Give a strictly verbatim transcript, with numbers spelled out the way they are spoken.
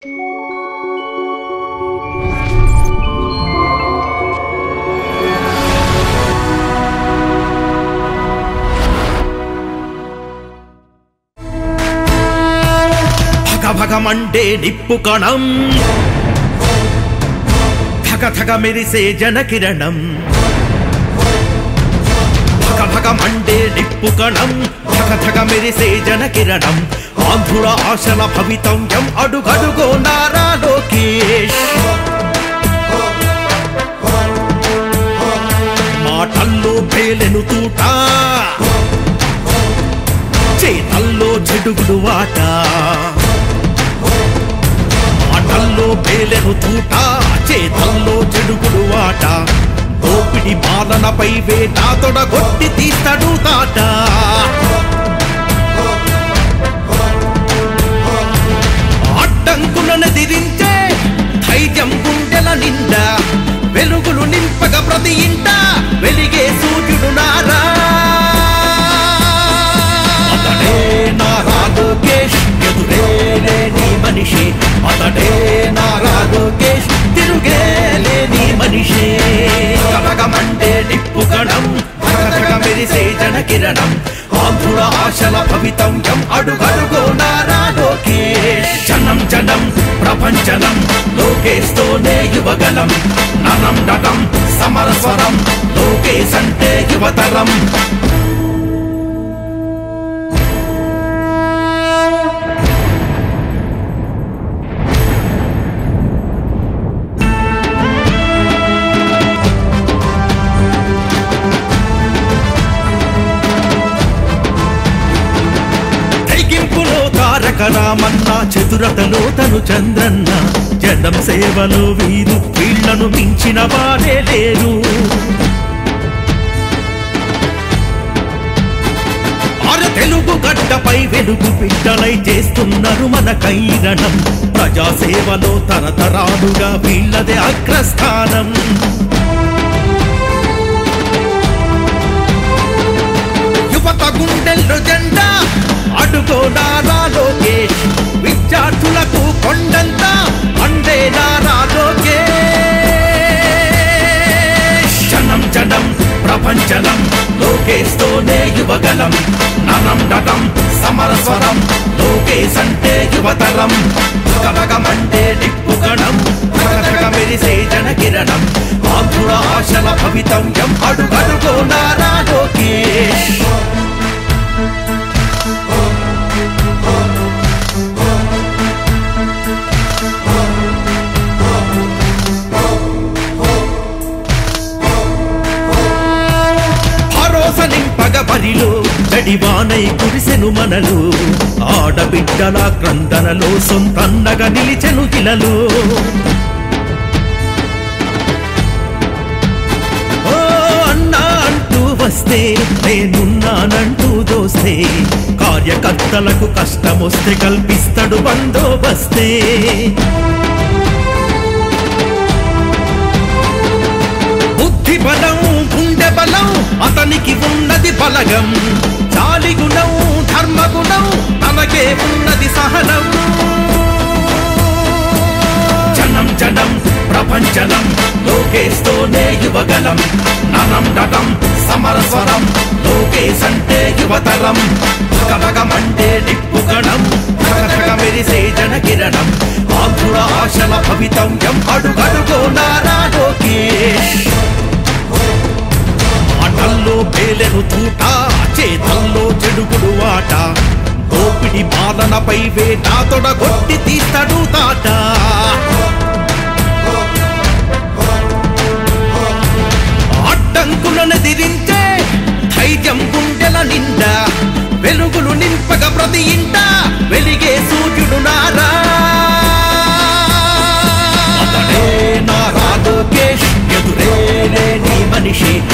భగమండే నిప్పు కణం ధగ ధగ మెరిసే జనకిరణం భగ భగమండే నిప్పు కణం ధగ ధగ మెరిసే జనకిరణం ఆంధ్రుల ఆశల భవితవ్యం అడుగడుగో నారా లోకేష్ మాటల్లో పేలెను తూట చేతల్లో చెడుగుడు వాట మాటల్లో పేలెను తూట చేతల్లో చెడుగుడు వాట దోపిడి పాలనపై వేట తొడగొట్టి తీస్తాడు తాట అడ్డంకులను దిరించే ధైర్యం గుండెల నిండా వెలుగులు నింపగ ప్రతి ఇంట వెలిగే సూర్యుడు నారా అతడే నారా లోకేష్ ఎదురే లేని మనిషి అతడే నారా లోకేష్ తిరుగే లేని మనిషి కనకమంటే నిప్పు కణం ధగ మెరిసే జనకిరణం ఆంధ్రుల ఆశల భవితవ్యం అడుగడుగో నారా లోకేష్ జనం జనం ప్రపంచనం లోకేష్ తోనే యువగలం నరం నటం సమరస్వరం లోకేష్ అంటే యువతరం రామన్న చతురతలో తను చంద్రన్న జనం సేవలో వీరు వీళ్లను మించిన వారే లేరు ఆరు తెలుగు గడ్డపై వెలుగు బిడ్డలై చేస్తున్నారు మన కైరణం ప్రజాసేవలో తరతరాలుగా వీళ్లదే అగ్రస్థానం యువత గుండెల్లో జెండా అడుగో నారా లోకేష్ విద్యార్థులకు కొండంతా అండే నారా లోకేష్ జనం జనం ప్రపంచనం లోకేష్ తోనే యువగలం నరం నటం సమరస్వరం లోకేష్ అంటే యువతరం భగభగమంటే నిప్పు కణం ధగ మెరిసే జనకిరణం ఆంధ్రుల ఆశల భవితవ్యం అడుగడుగో నారా లోకేష్ బరిలో గడివానై కురిసెను మనలు ఆడబిడ్డల క్రందనలో సొంతన్నగా నిలిచెను ఇలలో ఓ అన్నా అంటూ వస్తే నేనున్నానంటూ దోస్తే కార్యకర్తలకు కష్టమొస్తే కల్పిస్తాడు బందోబస్తే బుద్ధి బలం గుండె బలం అతనికి ఉన్నది బలగం జాలి గుణం ధర్మగుణం తనకే ఉన్నది సహనం జనం జనం ప్రపంచనం లోకేష్ తోనే యువగలం నరం నటం సమరస్వరం లోకేష్ అంటే యువతరం భగభగమంటే నిప్పు కణం ధగ మెరిసే జనకిరణం ఆంధ్రుల ఆశల భవితవ్యం అడుగడుగో నారా లోకేష్ మాటల్లో పేలెను తూట చేతల్లో చెడుగుడు వాట దోపిడి పాలనపై వేట తొడగొట్టి తీస్తాడు తాట అడ్డంకులను దిరించే ధైర్యం గుండెల నిండా వెలుగులు నింపగ ప్రతి ఇంట వెలిగే సూర్యుడు నారా అతడే నారా లోకేష్ ఎదురే లేని మనిషి